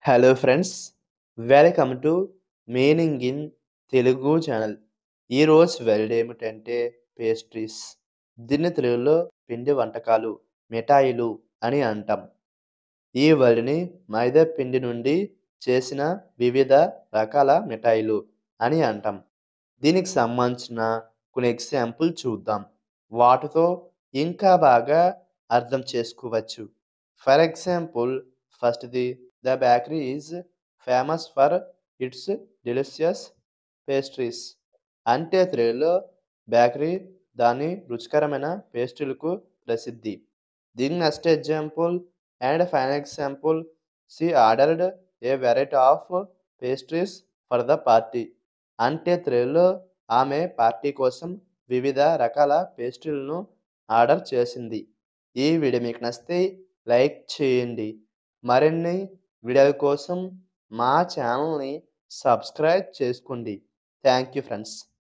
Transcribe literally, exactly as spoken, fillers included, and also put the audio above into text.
Hello friends, welcome to meaning in Telugu channel. ఈరోజు word ఏమిటంటే pastries. దీన్ని తెలుగులో పిండి వంటకాలు, మిఠాయిలు అని అంటాం. ఈ వర్డ్ని మైదా పిండి నుండి చేసిన వివిధ రకాల మిఠాయిలు అని అంటాం. దీనికి సంబంధించిన కొన్ని ఎగ్జాంపుల్ చూద్దాం. వాటితో ఇంకా బాగా అర్థం చేసుకోవచ్చు. ఫర్ ఎగ్జాంపుల్, ఫస్ట్‌ది, the bakery is famous for its delicious pastries. అంటే తెలుగులో బేకరీ దాని రుచికరమైన పేస్ట్రీలకు ప్రసిద్ధి. దీని next example and final example, she ordered a variety of pastries for the party. అంటే తెలుగులో ఆమె పార్టీ కోసం వివిధ రకాల పేస్ట్రీలను ఆర్డర్ చేసింది. ఈ వీడియో మీకు నచ్చితే లైక్ చేయండి. మరిన్ని వీడియోల కోసం మా ఛానల్ని సబ్స్క్రైబ్ చేసుకోండి. Thank you friends.